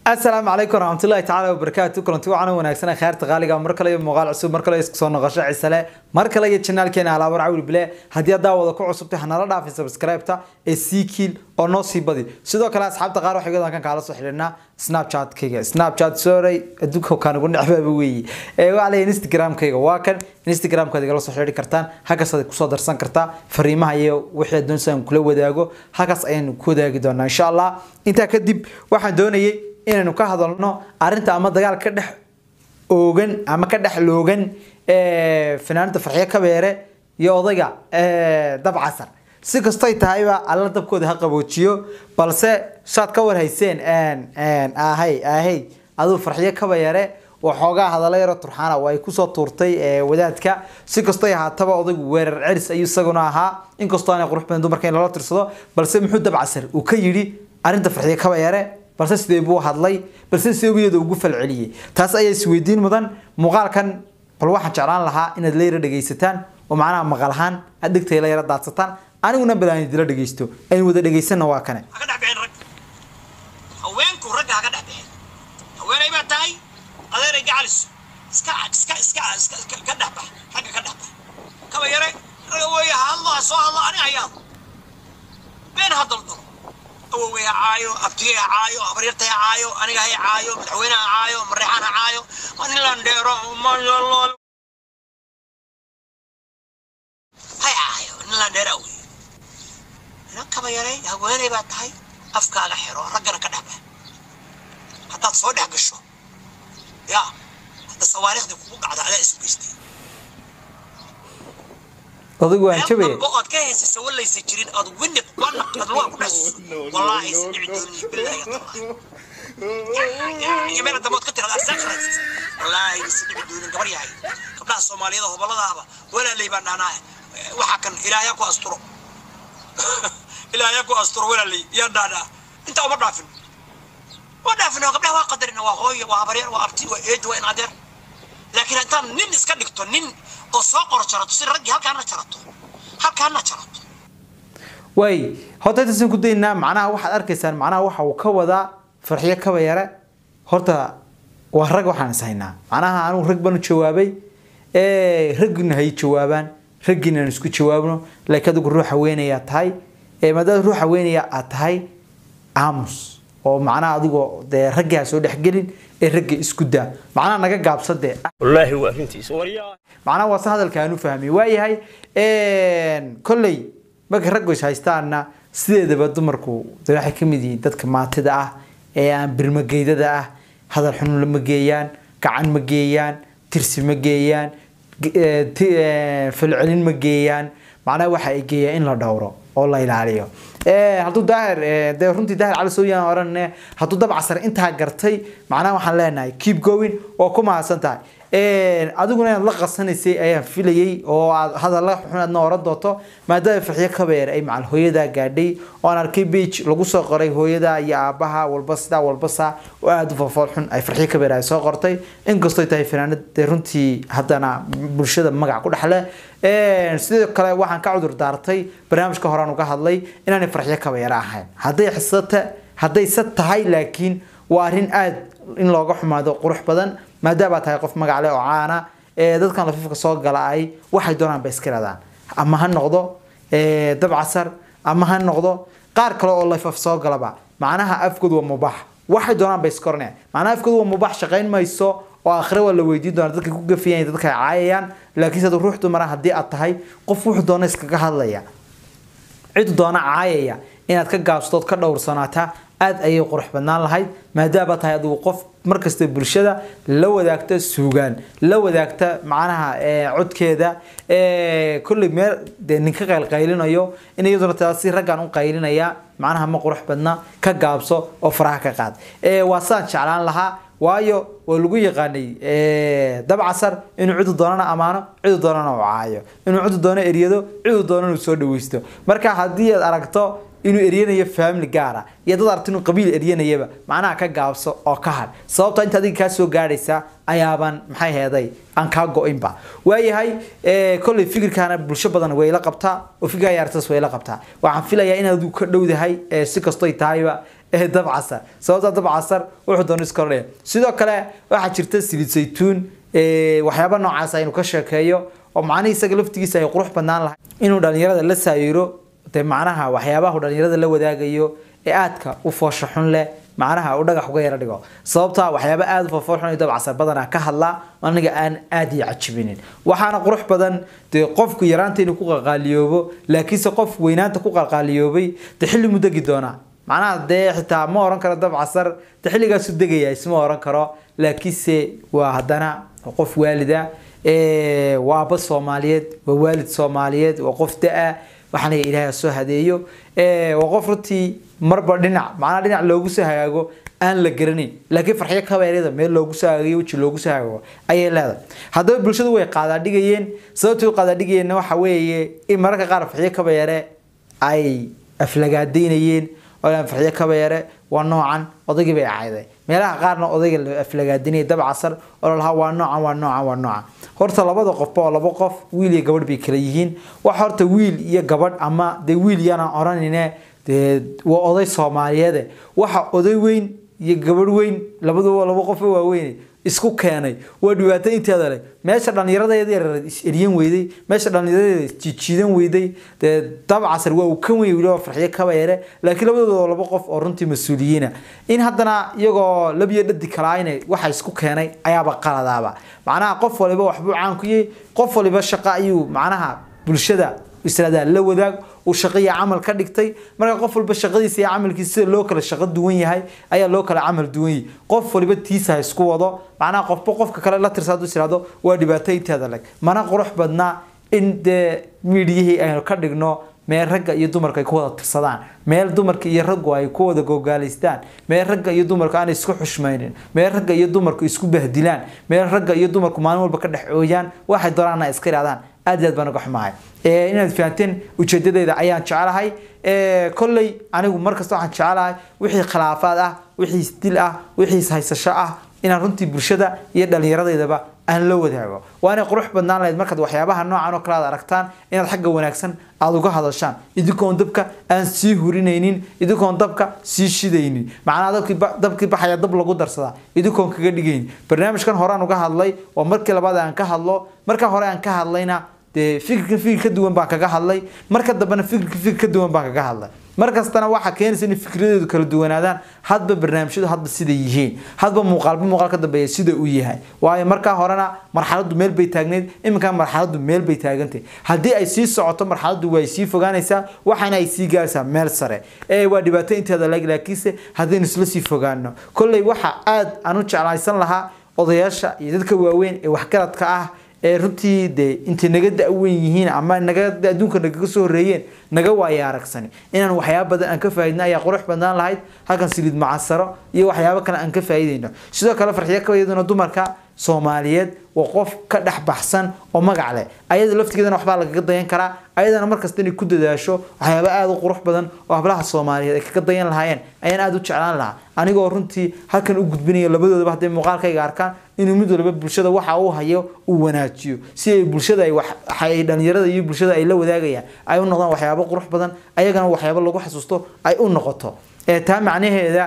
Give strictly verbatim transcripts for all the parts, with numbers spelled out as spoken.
السلام عليكم ورحمة الله تعالى وبركاته. كلنتي وعنا وناكسنا خيرت غالية مركلة مقال عصوب مركلة يسكسون نقاشة عسلة مركلة يتشنال كنا على ورعول بلا هدي دعوة كوع عصوب تحنا ردا في سبسكرايب تا السيكيل أو نصي بدي سيدا كلا أصحاب تغارو حاجة كان كلا صح لنا سناب شات كيجا سناب شات سوري الدوك هو كانوا قلنا حبابي وعلى انستغرام كيجا واكن انستغرام كذا كلا صح لي كرتان هكذا صدق صدر سان كرتا فريمة هي وحيد دون سان كله وداعو هكذا أين كودا جدنا إن شاء الله أنت كدب واحد دوني inaynu ka hadalno arinta ama dagaal ka dhex oogan ama ka dhex loogan ee fanaanada farxiyo kabeere iyo odayga ee dabcasar si kastay tahayba alla dabkooda ha qaboojiyo balse saad ka war hayseen aan aan ahay ahay adu farxiyo kabeere waxoogaa hadalay yar turxana way ku soo tuurtay ee wadaadka si kastay haataba odaygu weerar ciris ayuu isaguna ahaa in kastoo aan qurux badan dumarka in la tirsado balse muxuu dabcasar uu ka yiri arinta farxiyo kabeere balse sidee buu hadlay balse sidee ugu falceliyay taas ayay isweydiin mudan muuqaalkan bal waxaan jeclaan lahaa inaad leeyahay dhageysataan oo macnaha maqalhaan adigtay leeyahay daadsataan aniguna balaan idila dhageysto ay wada dhageysana waa kana ka dhaxbeen rag haweenku rag ka dhaxbeen haweenay ba tahay adeeray gacalis iska iska iska iska ka dhaxba rag ka dhaxba kaba yare rag way Allah soo Allah ani ayaa been hadal أو عايو أبتي عايو أبريرتي عايو أنا جاي عايو متعوينا عايو مريحان عايو ما نلانديرو ما يلا هاي عايو نلانديرو أنا كم يري هويني بعد هاي أفكار حلو رجعنا كنبه حتى تصور حق الشو يا الصواريخ دي فوق على على اسم بيستي أضيق عن شبيه. بقعد كيس يسوي لي سجرين أضوينك وأنا أضوى بس والله يسمعوني بالله يا طلع. يا جماعة دموت كتير على السخرة والله يسمعوني قبل ياي قبل الصومالية ده بلده هذا ولا اللي يبان أنا وحكن إلى يكو أسترو إلى يكو أسترو ولا اللي يدانا أنت أمر دافن ودافن قبل هو قدرنا وهوي وعبرير وأبتي وإيد وإن قدر لكن أنت نين إسكالكتو نين وصاقر شرط سر رجع هل كان شرطه هل كان شرطه واي هذا تسمى كدينا معناها واحد أركيسان معناها واحد وكوذا فرحية كبيرة هرتا وهرج وحنا سهينا معناها أنا ورجبنا شوابي إيه رجنا هي شوابان رجنا نسكت شوابنا لكن هذا الروح وين يا تاي إيه ماذا الروح وين يا تاي عامس ومعناها هذا ده رجع سود حجرين الرجع اسكدا معناها نجا جاب صدق والله هو أنتي سوريا معناها وصل هذا الكلام فهمي واي هاي إن كلي بقى رجوش هايستانا سيد بدو مركو تروح كمدي تدك ما تدعه إيه بالمجيدة ده هذا الحنون المجيان كعن مجيان ترسي مجيان في العلن مجيان معناها واحد يجي إن لا دوره والله يلا عليه إيه هتو داهر ده رنتي داهر على سويا ورنا هتو دب عصر أنت هجرتي معناه وحلنا keep going وكم عسنتها إيه أدوكنا لقصنا سي أيه في لي أو هذا الله إحنا نورد دوته ما ده في حياة كبير أي مع الهوية ده قاعدي وأنا ركيب بيج لقصة قري هوية ده يا أبها والبص ده والبصة وأدو ففرحون أي في حياة كبير أي صغرتي إن قصتي تاي فنان رنتي حتى أنا برشة مجا كل حلا إيه سيد كلا واحد كعذر دارتي برنامج كهران وكهالي إن أنا في حياة كبير أحيان هذا حسته هذا ست هاي لكن وارين آد إن لو قح هذا قروح بدن ما دابت هاي قف مجا عليه وعانا إيه ده كان لفيف كسوق جلاي واحد دوران بس كذا أما هالنقطة إيه دب عصر أما هالنقطة قار كلا والله في فسوق جلبا معناها أفقد ومباح واحد دوران بس كرنه معناها أفقد ومباح شقين ما يسوا وآخره ولا ويدي دوران ذلك يكون فيها ذلك عايان لكن إذا روحت مرة هدي أتهاي قف واحد دوران يسكك هالليا عيد دوران عايا إن أتكلم قاصدات كدور سناتها aad ayay qurux badnaan lahayd maadaama tahay adigu qof markasta bulshada la wadaagta suugaan la wadaagta macnaha ee codkeeda ee kulli meel ninka qayl qaylinayo in iyaduna taasi raggan u qaylinaya macnaha ma qurux badna ka gaabso oo faraha ka qaad ee waasaan jeclaan lahaa waayo waa lagu yaqaanay ee dabcasar inuu cid doonana amaano cid doonana oo caayo inuu cid doono eriyado cid doonana soo dhaweysto marka hadii aad aragto inuu eriyanayo family gaara iyo dad artinu qabiil eriyanayaba macnaha ka gaabso oo ka had sababta inta adiga ka soo gaaraysa ayaaban maxay heeday aan ka go'inba waayahay ee kulli fikirkaana bulsho badan way la qabtaa oo fikir yartas way la qabtaa waxaan filayaa inaad ka dhowdahay si kasto ay tahayba ee dab casar sababta dab casar wuxuu doon iskooraya sidoo kale waxa jirta saliid saytuun ee waxyaabo noocaas aynu ka sheekeeyo oo macnaheedu isaga laftigiisa ay qurux badnaan lahayd inuu dhalinyarada la saayiro de macnaha waxyaabaha dhalinyarada la wadaagayo ee aadka u foosho xun leh macnaha u dhagax uga yara dhigo sababta waxyaabo aad u foofo xun dab casar badana ka hadla aniga aan aad i cajibinin waxaana qurux badan de qofku yaraanta inuu ku qalqaaliyoobo laakiinse qof weynaanta ku qalqaaliyoobay de xilli mudagi doona macnaha de xitaa ma oran karo dab casar de xilligaas u degaya isma oran karo laakiinse waa hadana qof waalida ee waa bas Soomaaliyeed waa waalid Soomaaliyeed waa qof daa waxaan ilaahay soo hadeeyo ee waa qof runtii marba dhinac macna dhinac loogu soo hagaago aan la garanin laakiin farxiyo ka weerada meel loogu soo hagayo wajhi loogu soo hagaago ayay leedahay hadaba bulshadu way qaada dhigayeen sababtoo qaada dhigayeen waxa weeye in marka qaar farxiyo ka weere ay aflagaadeynayeen oo farxiyo ka weere waa noocan odayga bay caayday meelaha qaarna odayga aflagaadeynay dab casar oo laha waa noocan waa noocan waa noocan horta labada qof oo laba qof wiil iyo gabadh bay kala yihiin waxa horta wiil iyo gabadh ama de wiil yana oranine de waa oday Soomaaliyeed waxa oday weyn iyo gabadh weyn labadaba laba qof waa weyn isku keenay waa dhibaato inteeda leh meesha dhalinyarada yar isriyan weyday meesha dhalinyarada jijiidan weyday de dab casar waa uu kan weey wilo farxiyo ka weere laakiin labadooda laba qof oo runtii mas'uuliyiina in haddana iyagoo labiyo dhadi kalaayna waxa isku keenay ayaaba qaladaaba macnaha qof waliba waxbuu caan ku yahay qof waliba shaqo ayuu macnaha bulshada israada la wadaag oo shaqada amal ka dhigtay marka qof walba shaqadiisa iyo amalkiisa loo kala shaqo duwan yahay ayaa loo kala amal duwan yahay qof waliba tiisa isku wado macnaha qofba qofka kale la tirsado israado waa dhibaato inteeda lag mana qurux badna in de miidiyaha ay ka dhigno meel ragga iyo dumarka ay ku wada tirsadaan meel dumarka iyo raggu ay ku wada gogaaleystaan meel ragga iyo dumarka aan isku xushmaynin meel ragga iyo dumarku isku bahdilaan meel ragga iyo dumarku maalin walba ka dhaxooyaan waxay doonaan iska iraadaan aad aad baan uga xumahay ee inaad fahanteen ujeedadeeda ayaan jecelahay ee kolley anigu markasta waxaan jecelahay wixii khilaafaad ah wixii isdil ah wixii haysasho ah inaan runtii bulshada iyo dhalinyaradeedaba aan la wadaago waana qurux badnaan lahayd markaad waxyaabaha noocan oo kala aragtaan inaad xagga wanaagsan aad uga hadashaan idinkoon dabka aan sii hurinaynin idinkoon dabka sii shidaynin macnaha dabkii dabkii baxaya dab lagu darsadaa idinkoon kaga dhigayn barnaamijkan horaan uga hadlay oo markii labaad aan ka hadlo marka hore aan ka hadlayna de fikirka fikir ka duwan baan kaga hadlay marka dambana fikirka fikir ka duwan baan kaga hadlay markastana waxa keenaysa in fikradeedu kala duwanaadaan hadba barnaamijyadu hadba sida yihiin hadba muuqaalba muuqaal ka dambeeya sida uu yahay waayo marka horena marxaladdu meel bay taagneed iminka marxaladdu meel bay taagantay hadii ay sii socoto marxaladdu way sii fogaanaysaa waxaana ay sii gaaraysaa meel sare ee waa dhibaato inteeda laakiinse hadii isla sii fogaano kolley waxa aad aanu jeclaysan lahaa odayaasha iyo dadka waaweyn ee wax garadka ah ee runtii de inta naga daaweyn yihiin ama naga adduunka naga soo horeeyeen naga waaya aragsan inaan waxyaabo badan aan ka faa'iidna ayaa qurux badan lahayd halkan saliid macasaro iyo waxyaabo kale aan ka faa'iideyno sidoo kale farxiyo ka iyaduna dumarka Soomaaliyeed waa qof ka dhax baxsan oo magac leh ayada laftigeedana waxba laga dayan karaa ayadana markasta inay ku dadaasho waxyaabo aad u qurux badan oo hablaha Soomaaliyeed ay ka dayan lahaayeen ayaan aad u jeclaan lahaa anigoo runtii halkan u gudbinayo labadoodaba haday muuqaalkayga arkaan inuu mid walba bulshada waxa uu hayo uu wanaajiyo si ay bulshada ay wax ay dhalinyarada iyo bulshada ay la wadaagayaan ay u noqdaan waxyaabo qurux badan ayagana waxyaabo lagu xasuusto ay u noqoto ee taa macnaheeda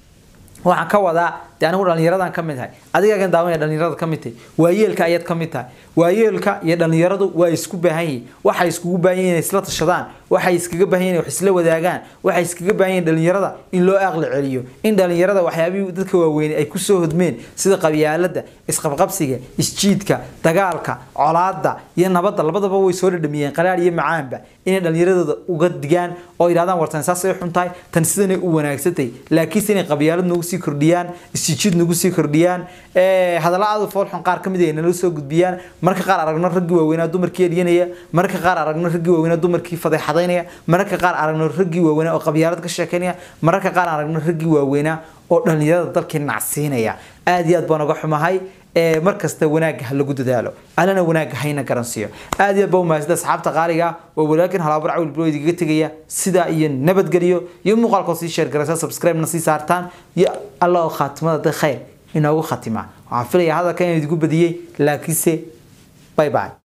waxaan ka wadaa anigu dhalinyaradan ka mid tahay adiga kan daawanaya dhalinyarada ka mid tahay waayeelka ayad ka mid tahay waayeelka iyo dhalinyaradu waa isku baahan yihiin waxa iskugu baahan yihiin isla tashadaan waxa iskaga baahan yihiin wax isla wadaagaan waxa iskaga baahan yihiin dhalinyarada in loo aqli celiyo in dhalinyarada waxyaabii dadka waaweyn ay ku soo hodmeen sida qabyaalada isqabqabsiga isjiidka dagaalka colaada iyo nabadda labadaba way soo dhadhamiyeen qalaar iyo macaanba in dhalinyarada uga digaan oo ilaadan wartan saas ay xuntahay tan sidana u wanaagsatay laakiin inay qabyaalad nagu sii kordhiyaan jid nagu sii kordhiyaan ee hadalada foolxun qaar kamid ah nala soo gudbiyaan marka qaar aragno ragii waaweynaa dumarkii yeeyanaya marka qaar aragno ragii waaweynaa dumarkii fadeexadeynaya marka qaar aragno ragii waaweynaa oo qabyaalad ka sheekeynaya marka qaar aragno ragii waaweynaa oo dhalinyarada dalka nacsiinaya aad iyo aad baan uga xumahay ee markasta wanaag lagu dadaalo alana wanaag hayna garansiyo aad iyo baa maasida asxaabta qaaliga oo walaakin halabar cawl blog iga tagaya sida iyo nabadgaliyo iyo muuqaalka sii share garaysa subscribe na sii saartaan ya allah khatimada khayr inoogu khatima waxaan filayaa hadalkan idinku badiyay laakiinse bye bye